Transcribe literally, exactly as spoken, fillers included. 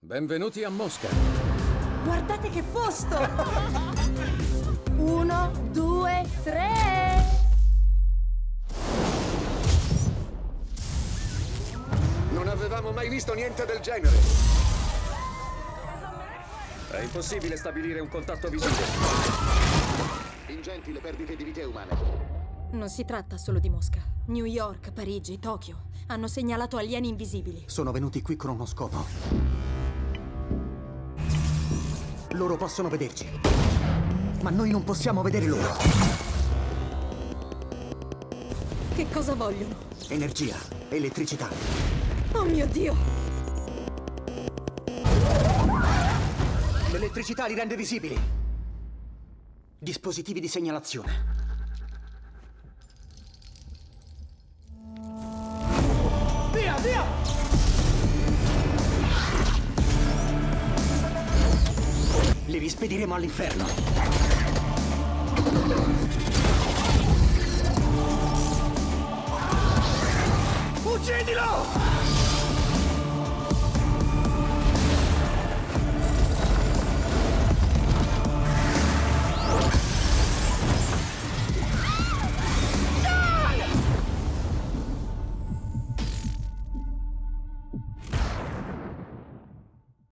Benvenuti a Mosca. Guardate che posto! Uno, due, tre! Non avevamo mai visto niente del genere. È impossibile stabilire un contatto visibile. Ingenti le perdite di vite umane. Non si tratta solo di Mosca. New York, Parigi, Tokyo hanno segnalato alieni invisibili. Sono venuti qui con uno scopo. Loro possono vederci, ma noi non possiamo vedere loro. Che cosa vogliono? Energia, elettricità. Oh mio Dio! L'elettricità li rende visibili. Dispositivi di segnalazione. Via, via! Li rispediremo all'inferno.